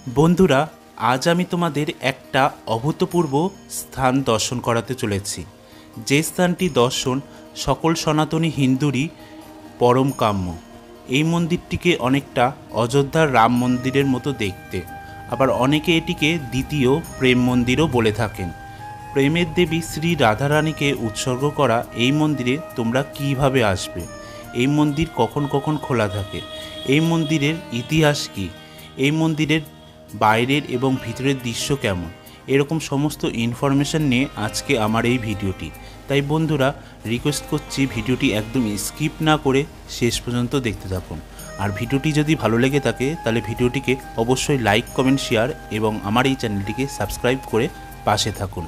বন্ধুরা, আজ আমি তোমাদের একটা অভূতপূর্ব স্থান দর্শন করাতে চলেছি। যে স্থানটি দর্শন সকল সনাতনী হিন্দুরই পরম কাম্য। এই মন্দিরটিকে অনেকটা অযোধ্যার রাম মন্দিরের মতো দেখতে, আবার অনেকে এটিকে দ্বিতীয় প্রেম মন্দিরও বলে থাকেন। প্রেমের দেবী শ্রী রাধারানীকে উৎসর্গ করা এই মন্দিরে তোমরা কিভাবে আসবে, এই মন্দির কখন কখন খোলা থাকে, এই মন্দিরের ইতিহাস কী, এই মন্দিরের বাইরের এবং ভিতরের দৃশ্য কেমন, এরকম সমস্ত ইনফরমেশান নিয়ে আজকে আমার এই ভিডিওটি। তাই বন্ধুরা, রিকোয়েস্ট করছি ভিডিওটি একদম স্কিপ না করে শেষ পর্যন্ত দেখতে থাকুন। আর ভিডিওটি যদি ভালো লেগে থাকে তাহলে ভিডিওটিকে অবশ্যই লাইক, কমেন্ট, শেয়ার এবং আমার এই চ্যানেলটিকে সাবস্ক্রাইব করে পাশে থাকুন।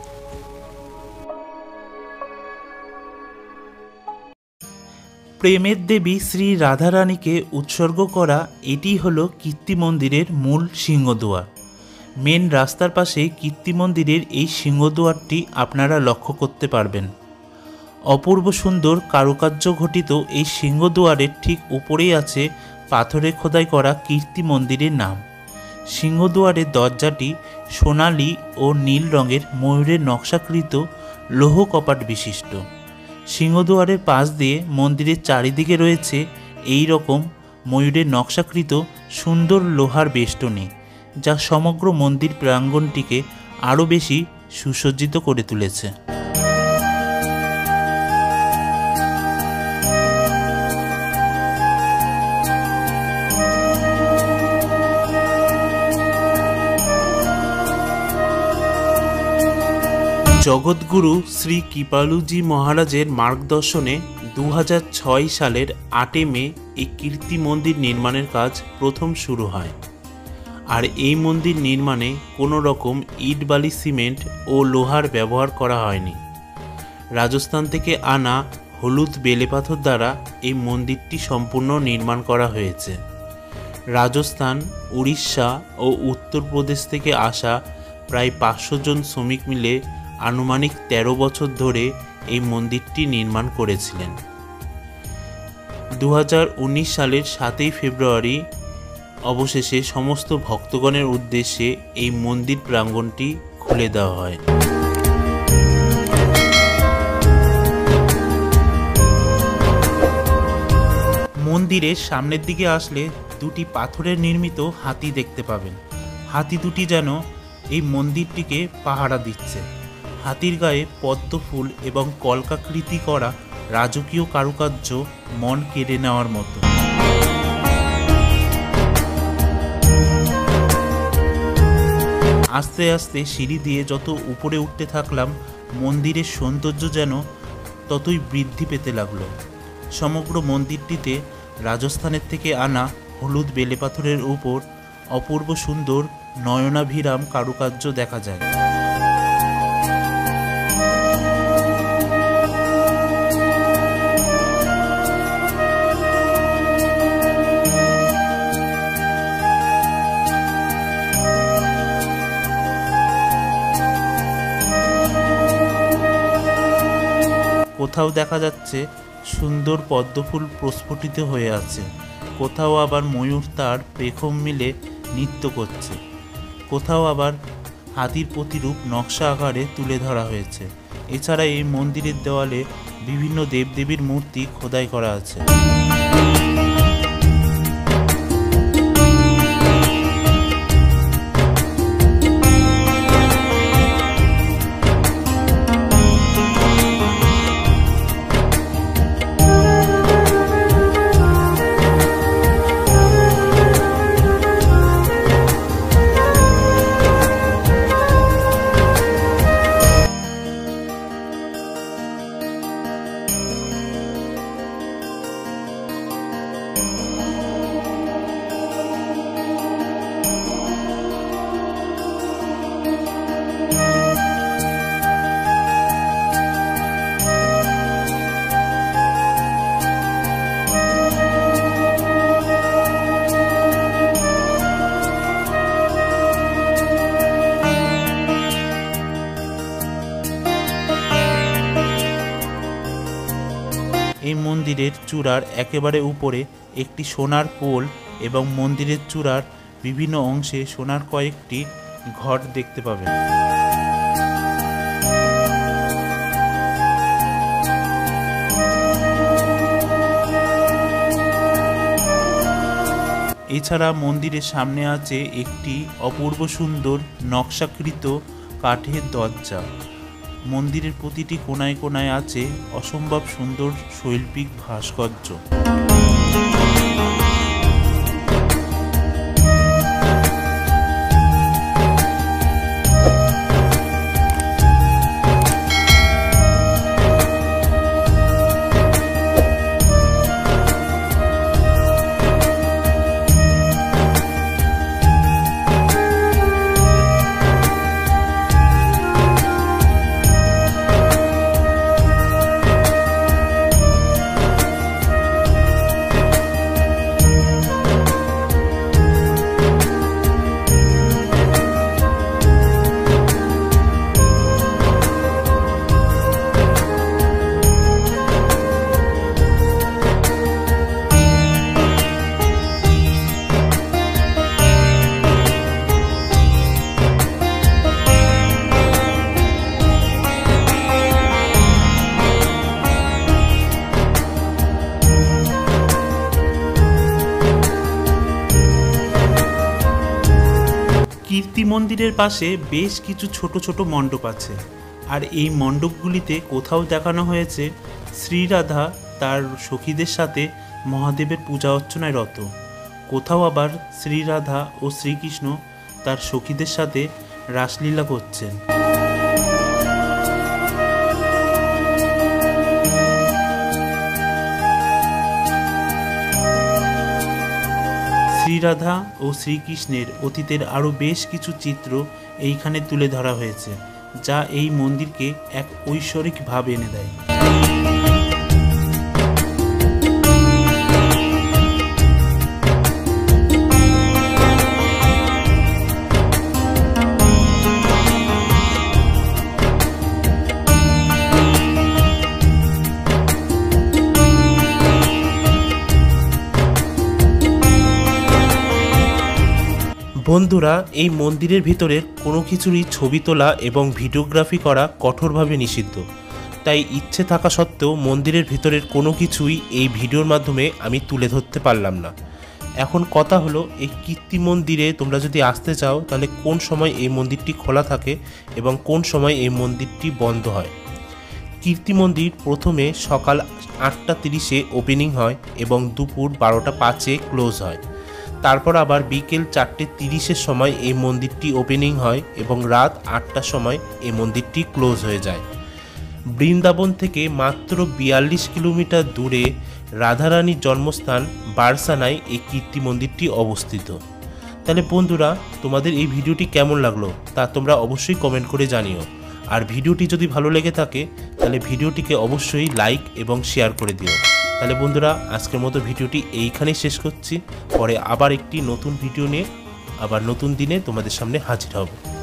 প্রেমের দেবী শ্রী রাধারানীকে উৎসর্গ করা এটি হলো কীর্তি মন্দিরের মূল সিংহদুয়ার। মেন রাস্তার পাশে কীর্তি মন্দিরের এই সিংহদুয়ারটি আপনারা লক্ষ্য করতে পারবেন। অপূর্ব সুন্দর কারুকার্য ঘটিত এই সিংহদুয়ারের ঠিক উপরেই আছে পাথরে খোদাই করা কীর্তি মন্দিরের নাম। সিংহদুয়ারের দরজাটি সোনালি ও নীল রঙের ময়ূরের নকশাকৃত লৌহ কপাট বিশিষ্ট। সিংহদুয়ারের পাশ দিয়ে মন্দিরের চারিদিকে রয়েছে এই রকম ময়ূরের নকশাকৃত সুন্দর লোহার বেষ্টনী, যা সমগ্র মন্দির প্রাঙ্গণটিকে আরও বেশি সুসজ্জিত করে তুলেছে। জগৎগুরু শ্রী কৃপালুজি মহারাজের মার্গদর্শনে 2006 সালের 8 মে এই কীর্তি মন্দির নির্মাণের কাজ প্রথম শুরু হয়। আর এই মন্দির নির্মাণে কোনো রকম ইট, বালি, সিমেন্ট ও লোহার ব্যবহার করা হয়নি। রাজস্থান থেকে আনা হলুদ বেলেপাথর দ্বারা এই মন্দিরটি সম্পূর্ণ নির্মাণ করা হয়েছে। রাজস্থান, উড়িষ্যা ও উত্তরপ্রদেশ থেকে আসা প্রায় 500 জন শ্রমিক মিলে আনুমানিক 13 বছর ধরে এই মন্দিরটি নির্মাণ করেছিলেন। 2019 সালের 7 ফেব্রুয়ারি অবশেষে সমস্ত ভক্তগণের উদ্দেশ্যে এই মন্দির প্রাঙ্গণটি খুলে দেওয়া হয়। মন্দিরের সামনের দিকে আসলে দুটি পাথরের নির্মিত হাতি দেখতে পাবেন। হাতি দুটি যেন এই মন্দিরটিকে পাহারা দিচ্ছে। হাতির গায়ে পদ্ম ফুল এবং কলকাকৃতি করা রাজকীয় কারুকার্য মন কেড়ে নেওয়ার মতো। আস্তে আস্তে সিঁড়ি দিয়ে যত উপরে উঠতে থাকলাম, মন্দিরের সৌন্দর্য যেন ততই বৃদ্ধি পেতে লাগলো। সমগ্র মন্দিরটিতে রাজস্থানের থেকে আনা হলুদ বেলেপাথরের উপর অপূর্ব সুন্দর নয়নাভিরাম কারুকার্য দেখা যায়। কোথাও দেখা যাচ্ছে সুন্দর পদ্মফুল প্রস্ফুটিত হয়ে আছে, কোথাও আবার ময়ূর তার পেখম মিলে নৃত্য করছে, কোথাও আবার হাতির প্রতিরূপ নকশা আকারে তুলে ধরা হয়েছে। এছাড়া এই মন্দিরের দেওয়ালে বিভিন্ন দেবদেবীর মূর্তি খোদাই করা আছে। এই মন্দিরের চূড়ার একেবারে উপরে একটি সোনার পোল এবং মন্দিরের চূড়ার বিভিন্ন অংশে সোনার কয়েকটি ঘট দেখতে পাবেন। এছাড়া মন্দিরের সামনে আছে একটি অপূর্ব সুন্দর নকশাকৃত কাঠের দরজা। মন্দিরের প্রতিটি কোণায় কোণায় আছে অসম্ভব সুন্দর শৈল্পিক ভাস্কর্য। কীর্তি মন্দিরের পাশে বেশ কিছু ছোট ছোট মণ্ডপ আছে, আর এই মণ্ডপগুলিতে কোথাও দেখানো হয়েছে শ্রীরাধা তার সখীদের সাথে মহাদেবের পূজা অর্চনায় রত, কোথাও আবার শ্রীরাধা ও শ্রীকৃষ্ণ তার সখীদের সাথে রাসলীলা করছেন। শ্রীরাধা ও শ্রীকৃষ্ণের অতীতের আরও বেশ কিছু চিত্র এইখানে তুলে ধরা হয়েছে, যা এই মন্দিরকে এক ঐশ্বরিক ভাব এনে দেয়। বন্ধুরা, এই মন্দিরের ভিতরের কোনো কিছুরই ছবি তোলা এবং ভিডিওগ্রাফি করা কঠোরভাবে নিষিদ্ধ, তাই ইচ্ছে থাকা সত্ত্বেও মন্দিরের ভিতরের কোনো কিছুই এই ভিডিওর মাধ্যমে আমি তুলে ধরতে পারলাম না। এখন কথা হলো, এই কীর্তি মন্দিরে তোমরা যদি আসতে চাও তাহলে কোন সময় এই মন্দিরটি খোলা থাকে এবং কোন সময় এই মন্দিরটি বন্ধ হয়। কীর্তি মন্দির প্রথমে সকাল 8:30-এ ওপেনিং হয় এবং দুপুর 12:05-এ ক্লোজ হয়। তারপর আবার বিকেল 4:30-এর সময় এই মন্দিরটি ওপেনিং হয় এবং রাত 8টার সময় এই মন্দিরটি ক্লোজ হয়ে যায়। বৃন্দাবন থেকে মাত্র 42 কিলোমিটার দূরে রাধারানীর জন্মস্থান বারসানায় এই কীর্তি মন্দিরটি অবস্থিত। তাহলে বন্ধুরা, তোমাদের এই ভিডিওটি কেমন লাগলো তা তোমরা অবশ্যই কমেন্ট করে জানিও। আর ভিডিওটি যদি ভালো লেগে থাকে তাহলে ভিডিওটিকে অবশ্যই লাইক এবং শেয়ার করে দিও। তাহলে বন্ধুরা, আজকের মতো ভিডিওটি এইখানেই শেষ করছি। পরে আবার একটি নতুন ভিডিও নিয়ে আবার নতুন দিনে তোমাদের সামনে হাজির হব।